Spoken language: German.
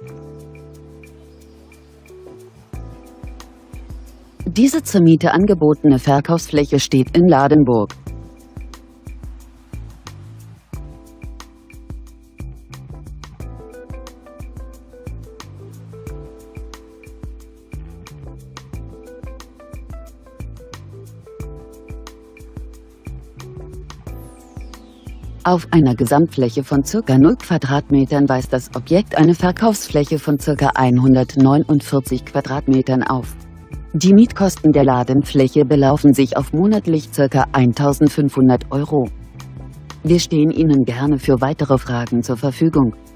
Diese zur Miete angebotene Verkaufsfläche steht in Ladenburg. Auf einer Gesamtfläche von ca. 0 Quadratmetern weist das Objekt eine Verkaufsfläche von ca. 149 Quadratmetern auf. Die Mietkosten der Ladenfläche belaufen sich auf monatlich ca. 1.500 €. Wir stehen Ihnen gerne für weitere Fragen zur Verfügung.